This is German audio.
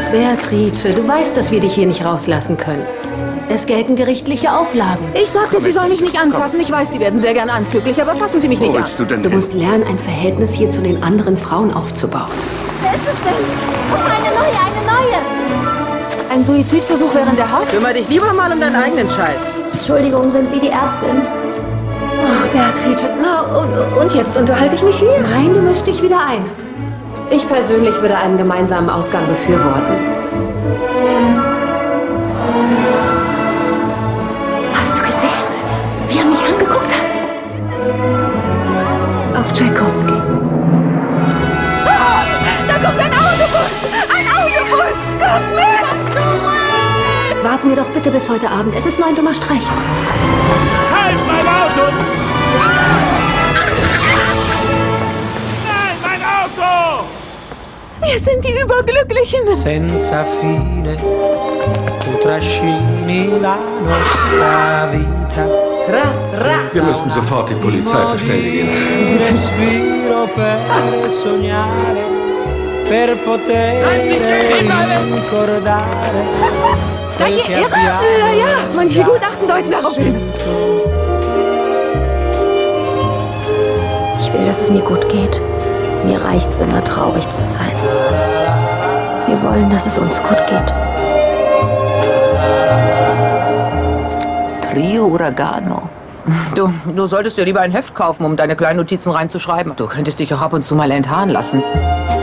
Beatrice, du weißt, dass wir dich hier nicht rauslassen können. Es gelten gerichtliche Auflagen. Ich sagte, Sie sollen mich nicht anfassen. Ich weiß, Sie werden sehr gern anzüglich, aber fassen Sie mich nicht an. Wo willst du denn Du hin? musst lernen, ein Verhältnis hier zu den anderen Frauen aufzubauen. Wer ist es denn? Oh, eine neue! Ein Suizidversuch während der Haft? Kümmer dich lieber mal um deinen eigenen Scheiß. Entschuldigung, sind Sie die Ärztin? Oh, Beatrice, Na, und jetzt unterhalte ich mich hier? nein, du mischst dich wieder ein. Ich persönlich würde einen gemeinsamen Ausgang befürworten. Hast du gesehen, wie er mich angeguckt hat? Auf Tschaikowski. Ah, da kommt ein Autobus! Ein Autobus! Kommt mit! Zurück! Warten wir doch bitte bis heute Abend. Es ist nur ein dummer Streich. Halt mein Auto! Nein, mein Auto! Wir sind die Überglücklichen. Senza fine, tu trascini la nostra vita. Wir müssen sofort die Polizei verständigen. Respiro per sognare, per poter ricordare. Seid ihr irre? Ja, manche Gutachten deuten darauf hin. Ich will, dass es mir gut geht. Mir reicht's immer, traurig zu sein. Wir wollen, dass es uns gut geht. Trio Uragano. Du solltest dir lieber ein Heft kaufen, um deine kleinen Notizen reinzuschreiben. Du könntest dich auch ab und zu mal enthaaren lassen.